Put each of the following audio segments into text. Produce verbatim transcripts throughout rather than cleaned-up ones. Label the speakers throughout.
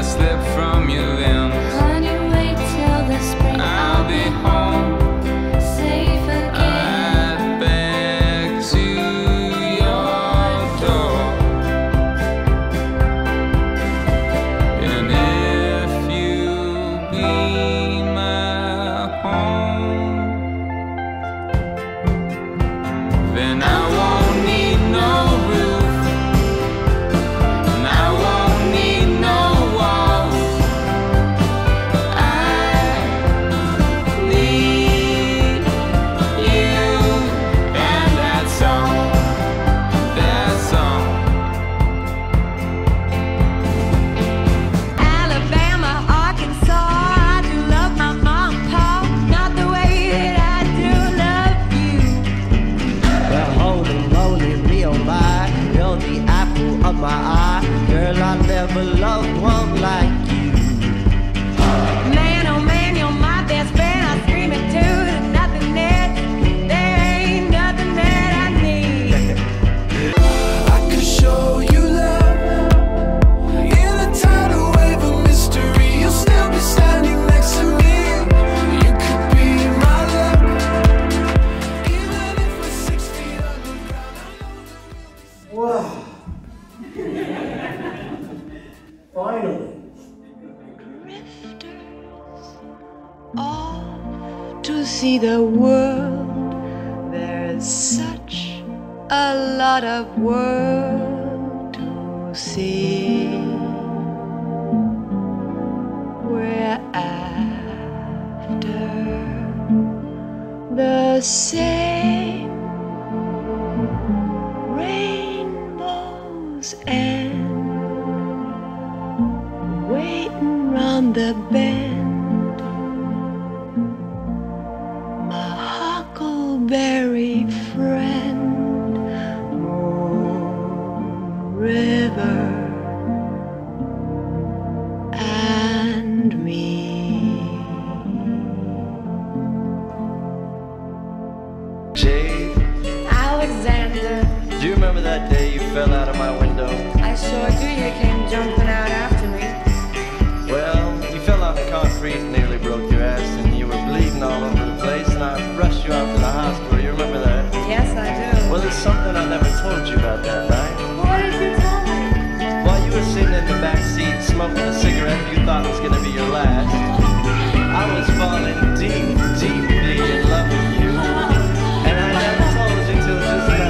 Speaker 1: slip from your limbs.
Speaker 2: Honey, wait till the spring.
Speaker 1: I'll be home,
Speaker 2: safe again.
Speaker 1: right back to your door. And if you be my home, then I won't need no roof, and I won't need no walls. I need you, and that's all, that's all.
Speaker 3: Alabama, Arkansas, I do love my mom and pa, not the way that I do love you.
Speaker 4: Well, holy moly, me oh my, you're the apple of my eye. Girl, I never loved one like you.
Speaker 3: Man, oh man, you're my best friend. I scream it too. There's nothing that, there ain't nothing that I need.
Speaker 5: I could show you love in a tidal wave of mystery. You'll still be standing next to me. You could be my luck, even if we're six feet underground.
Speaker 6: Wow. Finally.
Speaker 7: Off to see the world. There's such a lot of world to see. We're after the same rainbows and waiting round the bend. My huckleberry friend, Moon River, and me.
Speaker 4: Jade,
Speaker 3: Alexander,
Speaker 4: do you remember that day you fell out of my window?
Speaker 3: I sure do. You came jumping out after me.
Speaker 4: Well, you fell on the concrete and nearly broke your ass, and you were bleeding all over the place, and I rushed you out to the hospital. You remember that?
Speaker 3: Yes, I do.
Speaker 4: Well, there's something I never told you about that night.
Speaker 3: What did you tell me?
Speaker 4: While you were sitting in the back seat smoking a cigarette you thought was going to be your last, I was falling deep, deeply in love with you, and I never told you till just now.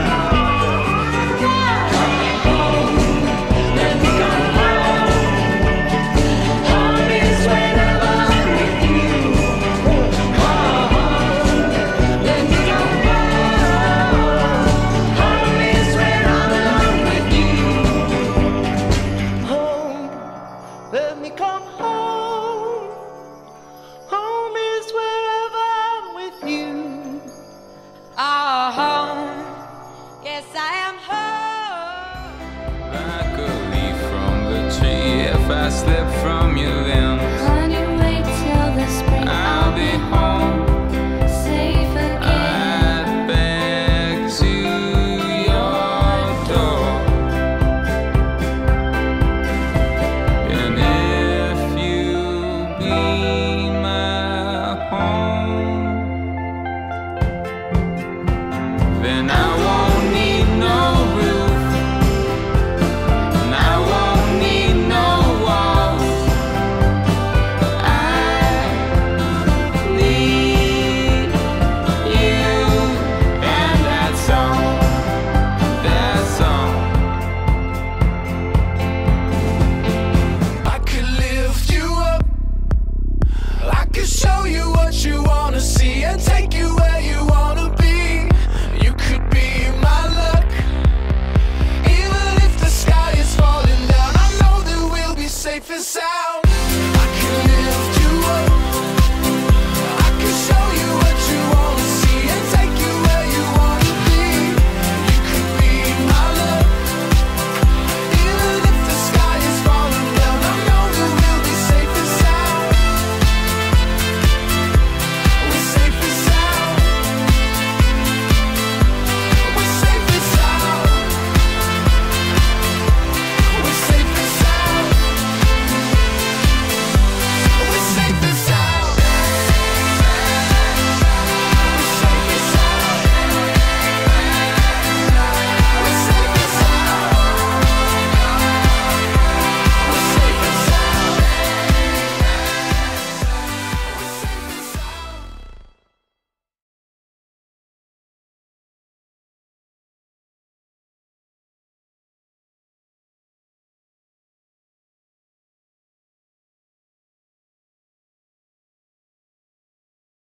Speaker 4: Home, let me come home. Home is wherever I'm with you.
Speaker 3: Oh, home. Yes, I am home.
Speaker 1: Like a leaf from the tree, if I slip from your limbs,
Speaker 2: Honey, wait till the spring.
Speaker 1: I'll be home,
Speaker 2: safe again.
Speaker 1: right back to your door. And if you be my home, then I won't need no roof, and I won't need no walls. I need you, and that's all, that's all.
Speaker 5: I could lift you up, I could show you what you wanna see and take you where you wanna be. You could be my luck, even if the sky is falling down. I know that we'll be safe and sound.